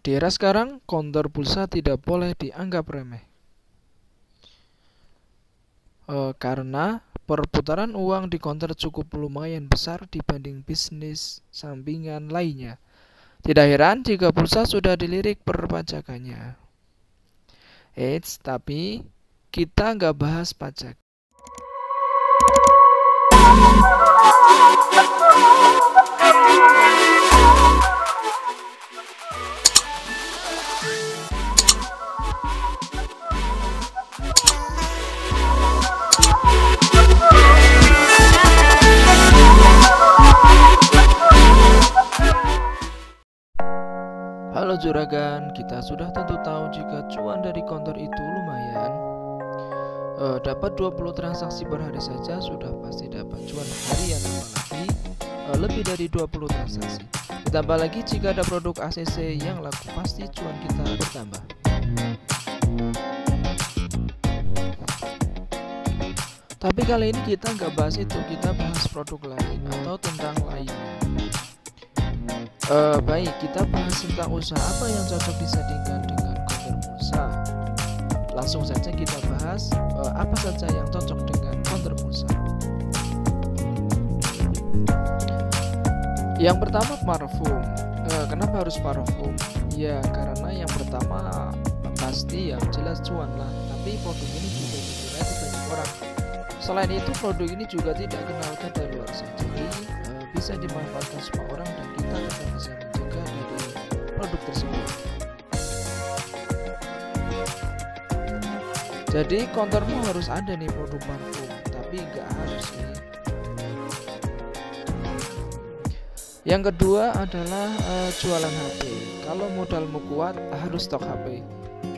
Di era sekarang, konter pulsa tidak boleh dianggap remeh. Karena perputaran uang di konter cukup lumayan besar dibanding bisnis sampingan lainnya. Tidak heran jika pulsa sudah dilirik perpajakannya. Eits, tapi kita nggak bahas pajak. Halo juragan, kita sudah tentu tahu jika cuan dari konter itu lumayan. Dapat 20 transaksi per hari saja sudah pasti dapat cuan harian, apalagi lebih dari 20 transaksi. Ditambah lagi jika ada produk ACC yang laku, pasti cuan kita bertambah. Tapi kali ini kita nggak bahas itu, kita bahas produk lain atau tentang lainnya. Baik, kita bahas tentang usaha apa yang cocok disandingkan dengan konter pulsa. Langsung saja kita bahas apa saja yang cocok dengan konter pulsa. Yang pertama, parfum. Kenapa harus parfum? Ya karena yang pertama pasti yang jelas cuan lah. Tapi produk ini juga dicari banyak orang. Selain itu, produk ini juga tidak kenal kadaluarsa, jadi bisa dimanfaatkan semua orang dan kita tetap bisa menjaga dari produk tersebut. Jadi kontermu harus ada nih produk parfum, tapi nggak harus sih. Yang kedua adalah jualan HP. Kalau modalmu kuat harus stok HP.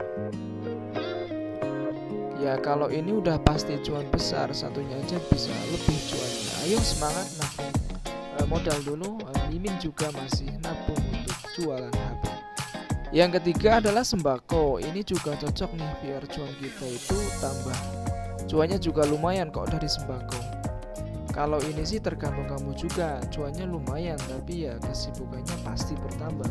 Ya kalau ini udah pasti cuan besar, satunya aja bisa lebih cuannya. Ayo semangat nabung modal dulu. Mimin juga masih nabung untuk jualan HP. Yang ketiga adalah sembako. Ini juga cocok nih biar cuan kita itu tambah. Cuannya juga lumayan kok dari sembako. Kalau ini sih tergantung kamu juga, cuannya lumayan tapi ya kesibukannya pasti bertambah.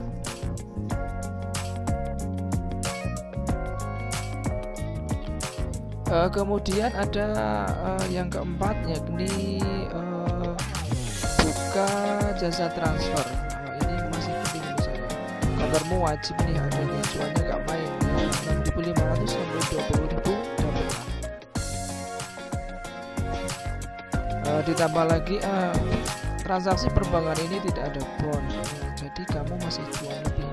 Kemudian ada yang keempat, yakni buka jasa transfer. Ini masih penting menurut saya. Kontermu wajib nih adanya, cuannya gak main. 6.500 sampai 20.000 dapat. Ditambah lagi transaksi perbankan ini tidak ada bond, jadi kamu masih cuan lebih.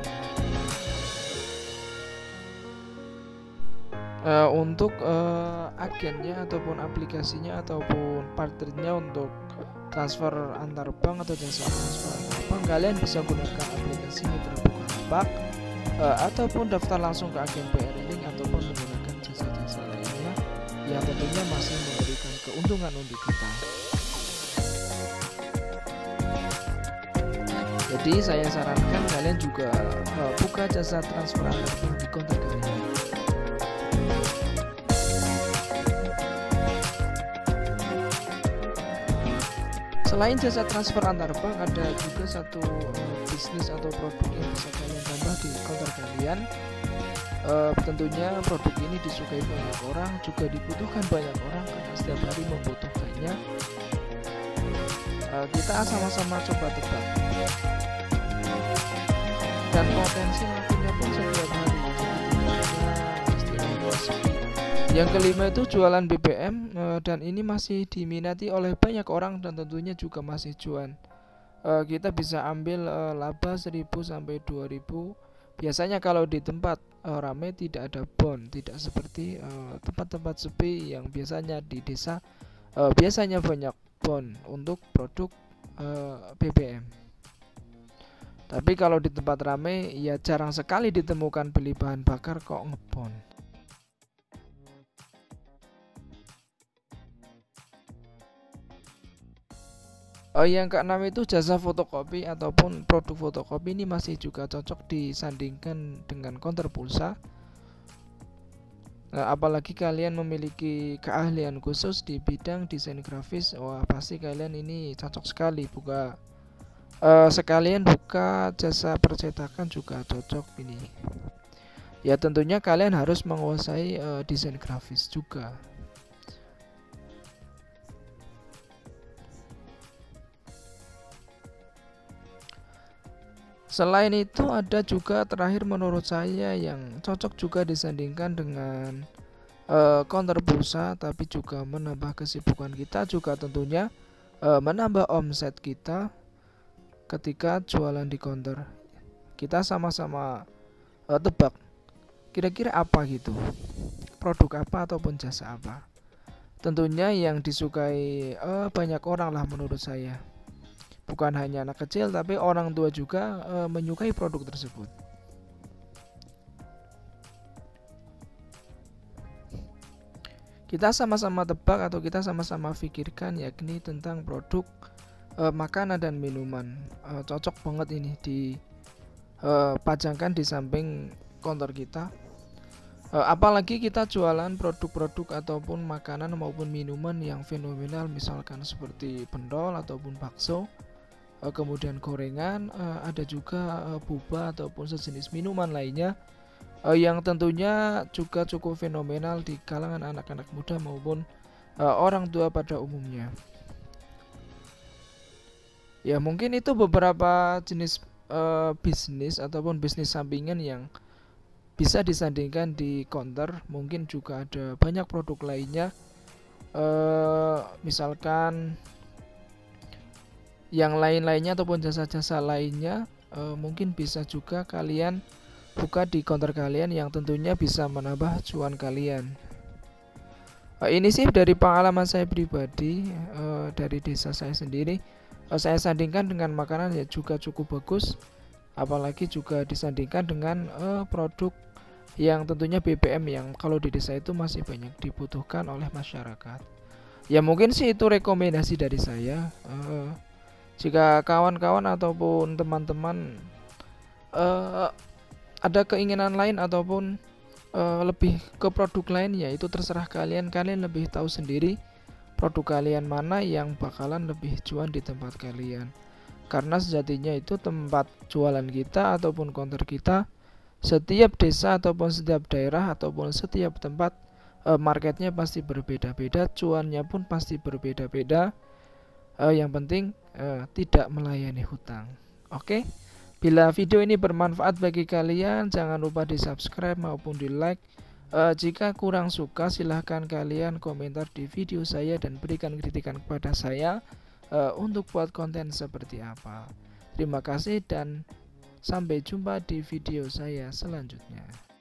Untuk agennya ataupun aplikasinya ataupun partnernya untuk transfer antar bank atau jasa transfer antar bank, kalian bisa gunakan aplikasi Mitra Bukalapak ataupun daftar langsung ke agen BRI Link ataupun menggunakan jasa-jasa lainnya yang tentunya masih memberikan keuntungan untuk kita. Jadi saya sarankan kalian juga buka jasa transfer antar bank di konter kalian. Selain jasa transfer antar bank, ada juga satu bisnis atau produk yang bisa kalian tambah di konter kalian. Tentunya produk ini disukai banyak orang, juga dibutuhkan banyak orang karena setiap hari membutuhkannya. Kita sama-sama coba tebak. Dan potensi lakunya pun setiap hari, istilahnya sepi. Yang kelima itu jualan BBM, dan ini masih diminati oleh banyak orang dan tentunya juga masih cuan. Kita bisa ambil laba 1.000 sampai 2.000. Biasanya kalau di tempat ramai tidak ada bond, tidak seperti tempat-tempat sepi yang biasanya di desa biasanya banyak bond untuk produk BBM. Tapi kalau di tempat ramai ya jarang sekali ditemukan beli bahan bakar kok ngebond. Yang keenam itu jasa fotokopi ataupun produk fotokopi. Ini masih juga cocok disandingkan dengan konter pulsa. Apalagi kalian memiliki keahlian khusus di bidang desain grafis, wah pasti kalian ini cocok sekali buka sekalian buka jasa percetakan juga cocok ini. Ya tentunya kalian harus menguasai desain grafis juga. Selain itu ada juga terakhir menurut saya yang cocok juga disandingkan dengan counter pulsa, tapi juga menambah kesibukan kita, juga tentunya menambah omset kita ketika jualan di counter. Kita sama-sama tebak kira-kira apa gitu, produk apa ataupun jasa apa. Tentunya yang disukai banyak orang lah menurut saya. Bukan hanya anak kecil, tapi orang tua juga menyukai produk tersebut. Kita sama-sama tebak atau kita sama-sama pikirkan yakni tentang produk makanan dan minuman. Cocok banget ini dipajangkan di samping counter kita. Apalagi kita jualan produk-produk ataupun makanan maupun minuman yang fenomenal, misalkan seperti pendol ataupun bakso, kemudian gorengan, ada juga boba ataupun sejenis minuman lainnya yang tentunya juga cukup fenomenal di kalangan anak-anak muda maupun orang tua pada umumnya. Ya mungkin itu beberapa jenis bisnis ataupun bisnis sampingan yang bisa disandingkan di counter. Mungkin juga ada banyak produk lainnya, misalkan yang lain-lainnya ataupun jasa-jasa lainnya, mungkin bisa juga kalian buka di counter kalian yang tentunya bisa menambah cuan kalian. Ini sih dari pengalaman saya pribadi, dari desa saya sendiri. Saya sandingkan dengan makanan ya juga cukup bagus, apalagi juga disandingkan dengan produk yang tentunya BBM yang kalau di desa itu masih banyak dibutuhkan oleh masyarakat. Ya mungkin sih itu rekomendasi dari saya. Jika kawan-kawan ataupun teman-teman ada keinginan lain ataupun lebih ke produk lain, ya itu terserah kalian. Kalian lebih tahu sendiri produk kalian mana yang bakalan lebih cuan di tempat kalian. Karena sejatinya itu tempat jualan kita ataupun counter kita, setiap desa ataupun setiap daerah ataupun setiap tempat marketnya pasti berbeda-beda, cuannya pun pasti berbeda-beda. Yang penting tidak melayani hutang. Oke. Bila video ini bermanfaat bagi kalian, jangan lupa di subscribe maupun di like. Jika kurang suka, silahkan kalian komentar di video saya dan berikan kritikan kepada saya untuk buat konten seperti apa. Terima kasih dan sampai jumpa di video saya selanjutnya.